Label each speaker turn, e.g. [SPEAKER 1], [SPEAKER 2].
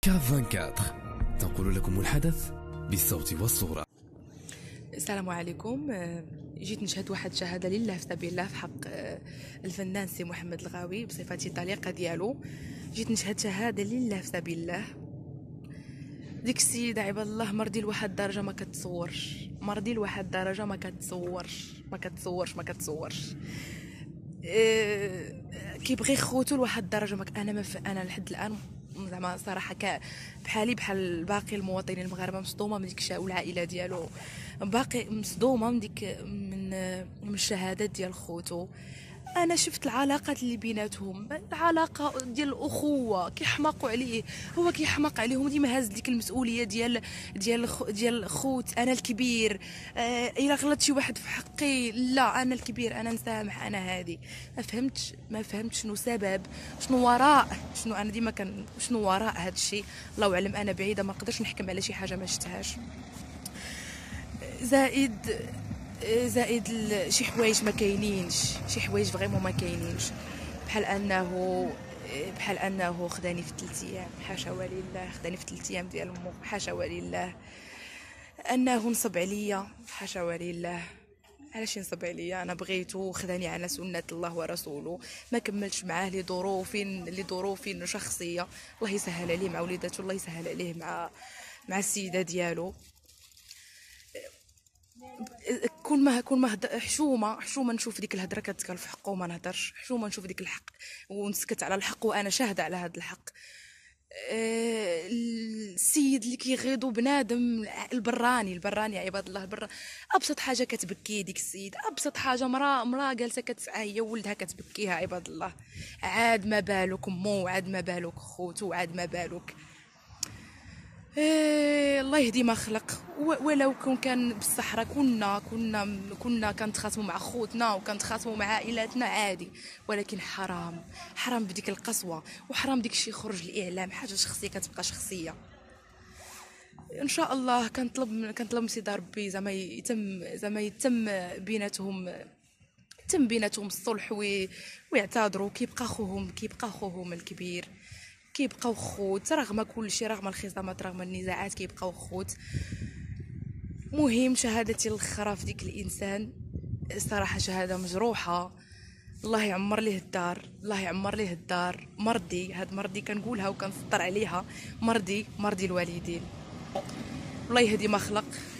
[SPEAKER 1] كاف 24 تنقل لكم الحدث بالصوت والصورة.
[SPEAKER 2] السلام عليكم. جيت نشهد واحد الشهاده لله في سبيل الله في حق الفنان سي محمد الغاوي بصفتي طليقه ديالو. جيت نشهد شهاده لله في سبيل الله. ديك السيده عباد الله مرضي لواحد الدرجه ما كتصورش، مرضي لواحد الدرجه ما كتصورش. كيبغي خوتو لواحد الدرجه انا لحد الان زعما صراحه بحالي بحال باقي المواطنين المغاربه مصدومه من ديك الشيء والعائله ديالو باقي مصدومه من ديك من الشهادات ديال خوتو. انا شفت العلاقات اللي بيناتهم، العلاقه ديال الاخوه كيحماقوا عليه، هو كيحماق عليهم، ديما هاز ديك المسؤوليه ديال خوت. انا الكبير، الا غلط شي واحد في حقي لا انا الكبير، انا نسامح، انا هادي. ما فهمتش شنو سبب، شنو وراء، شنو انا ديما شنو وراء هذا الشيء. الله اعلم، انا بعيده ما نقدرش نحكم على شي حاجه ما شفتهاش. زائد شي حوايج ما كاينينش، شي حوايج فريمون ما كاينينش، بحال انه خداني في 3 ايام، حاشا ولله، خداني في 3 ايام ديال مو، حاشا ولله. انه نصب عليا، حاشا ولله، علاش ينصب عليا؟ انا بغيته، خداني على سنه الله ورسوله، ما كملتش معاه لظروف شخصيه. الله يسهل عليه مع وليداته، الله يسهل عليه مع السيده ديالو. كون ما حشومه نشوف ديك الهضره كتقال في حقه وما نهضرش، حشومه نشوف ديك الحق ونسكت على الحق وانا شاهده على هذا الحق. السيد اللي كيغيضوا بنادم، البراني عباد الله، ابسط حاجه كتبكي ديك السيد، ابسط حاجه، مراه جالسه كتسعى هي ولدها كتبكيها عباد الله. عاد ما بالك مو، عاد ما بالك خوتو، عاد ما بالك. الله يهدي ما خلق. ولو كان بالصحراء كنا كنتخاصموا مع خوتنا وكنتخاصموا مع عائلاتنا عادي، ولكن حرام بديك القسوه، وحرام ديك الشيء يخرج الاعلام. حاجه شخصيه كتبقى شخصيه. ان شاء الله كنطلب من سيدي ربي زعما يتم بيناتهم الصلح ويعتذروا. كيبقى اخوهم الكبير، كيبقاو خوت رغم كل شيء، رغم الخصامات، رغم النزاعات، كيبقاو خوت. مهم شهادتي الاخرى في ديك الانسان الصراحه شهاده مجروحه. الله يعمر ليه الدار، مرضي كنقولها وكنسطر عليها، مرضي الوالدين. الله يهدي ما خلق.